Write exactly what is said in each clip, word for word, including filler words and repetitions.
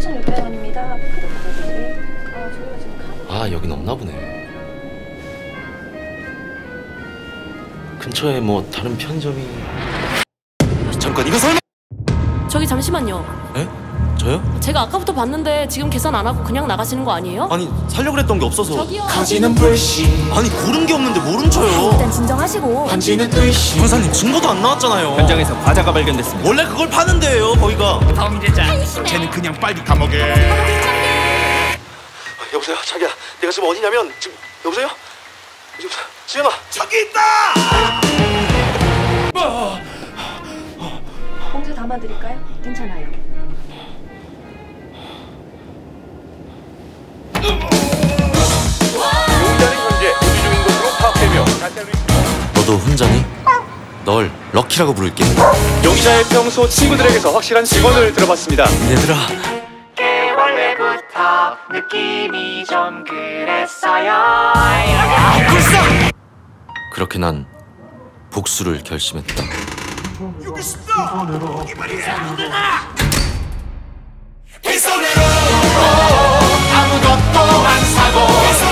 삼천육백 원입니다. 카드 받아주세요. 아, 저희가 지금 카드... 아, 여긴 없나 보네. 근처에 뭐 다른 편의점이... 잠깐, 이거 설마... 저기 잠시만요. 에? 저요? 제가 아까부터 봤는데 지금 계산 안 하고 그냥 나가시는 거 아니에요? 아니, 살려고 그랬던 게 없어서. 저기요. 가지는 불씨. 아니, 고른 게 없는데 모른 척요. 일단 진정하시고. 반지는 의씨. 형사님, 증거도 안 나왔잖아요. 현장에서 과자가 발견됐습니다. 원래 그걸 파는 데예요, 거기가. 범죄자. 쟤는 그냥 빨리 감옥에. 여보세요, 자기야. 내가 지금 어디냐면 지금 여보세요? 여보세요, 지현아. 저기 있다. 봉투 담아드릴까요? 괜찮아요. 용의자는 현재 우지 중인 것으로 파악되며 너도 혼자니? 널 럭키라고 부를게. 용의자의 평소 친구들에게서 확실한 증언을 들어봤습니다. 얘들아, 원래부터 느낌이 좀 그랬어요. 그렇게 난 복수를 결심했다. 여기 있습니다. 이 말이야. 이 손으로 아무것도 안 사고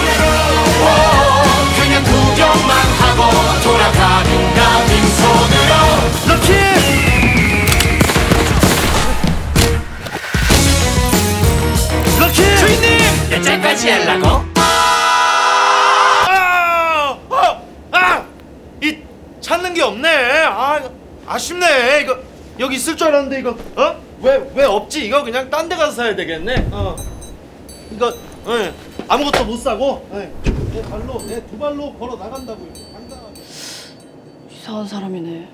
그냥 구경만 하고 돌아가는가 빈손으로. 럭키! 럭키! 주인님! 몇 잔까지 하려고? 아! 어! 아! 이 찾는 게 없네. 아, 아쉽네. 이거 여기 있을 줄 알았는데 이거 어? 왜 왜 없지? 이거 그냥 딴 데 가서 사야 되겠네. 어. 이거 예. 아무것도 못 사고 예. 내 발로 내 두 발로 걸어 나간다고 이렇게 당당하게. 이상한 사람이네.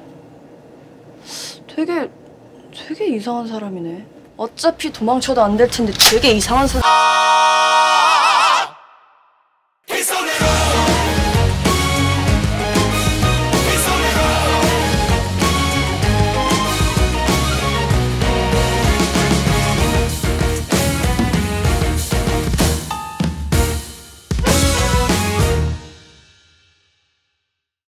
되게 되게 이상한 사람이네. 어차피 도망쳐도 안 될 텐데 되게 이상한 사람.